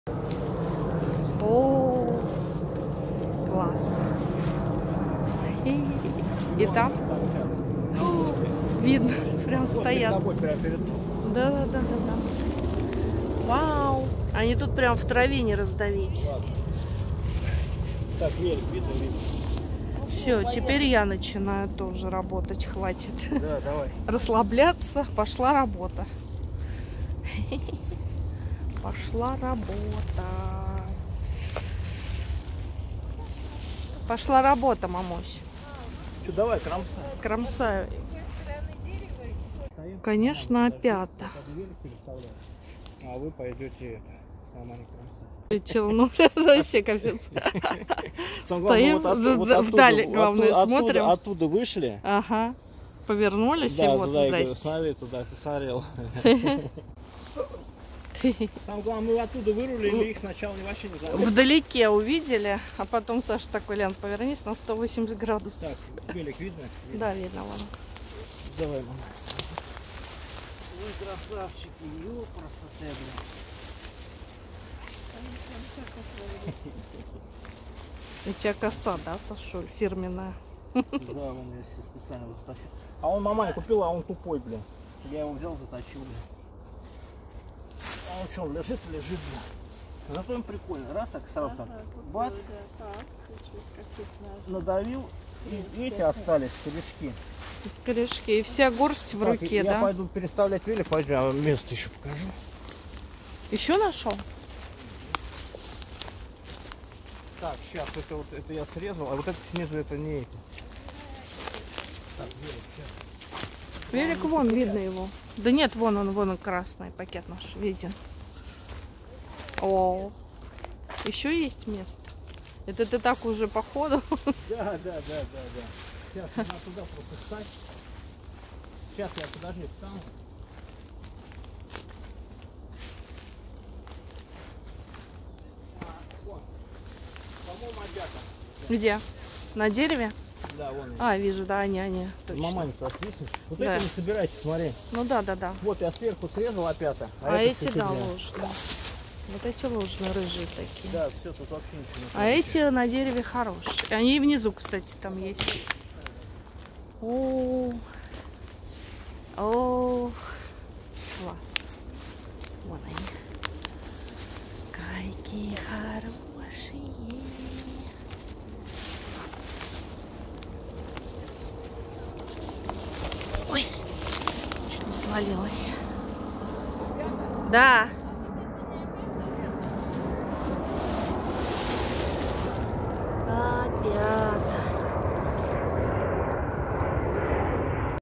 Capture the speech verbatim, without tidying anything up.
О, класс. И там о, видно, прям стоят. Да, да, да, да, да. Вау. Они тут прям в траве не раздавить. Так, велик, видно, видно. Все, теперь я начинаю тоже работать, хватит. Да, давай. Расслабляться, пошла работа. Пошла работа. Пошла работа, мамусь. Что, давай, кромсай. Кромсаю. Конечно, опята. А вы пойдете это, сама не кромсать. Летел, ну вообще капец. Стоим вдали, главное, смотрим. Оттуда вышли. Ага. Повернулись и вот, здрасте. Смотри, туда ты смотрел. Там главное, мы оттуда вырулили, их сначала вообще не заметили. Вдалеке увидели, а потом Саша такой: Лен, повернись на сто восемьдесят градусов. Так, велик видно? Да, видно, вон. Давай, мама. Ой, красавчики, ё, красота, блин. У тебя коса, да, Саша, фирменная? Да, он я себе специально затащил. А он мама купила, а он тупой, блин. Я его взял, затащил, блин. А он что, он лежит, лежит, блин. Зато он прикольно. Раз, так сразу так. Бац. Надавил. И эти остались, корешки. Корешки. И вся горсть в Так, руке, я да? Я пойду переставлять велик, пойдем, я вам место еще покажу. Еще нашел? Так, сейчас, это вот это я срезал, а вот это снизу это не эти. Так, велик, сейчас. Велик вон, видно его. Да нет, вон он, вон он, красный пакет наш, виден. О, еще есть место. Это ты так уже по ходу? Да, да, да, да, да. Сейчас надо туда просто встать. Сейчас я, подожди, встану. А, вон. По-моему, опята. Где? На дереве? Да, вон. А, вижу, да, они, они. Точно. Маманька, видишь? Вот Да. это не собирайте, смотри. Ну да, да, да. Вот я сверху срезал опята. А, а эти, да, ложные. Вот эти ложные, рыжие такие. Да, все, тут вообще ничего не А эти на дереве хорошие. Они и внизу, кстати, там есть. О, о, класс. Вон они. Какие хорошие. Ой, чуть не свалилась. Да.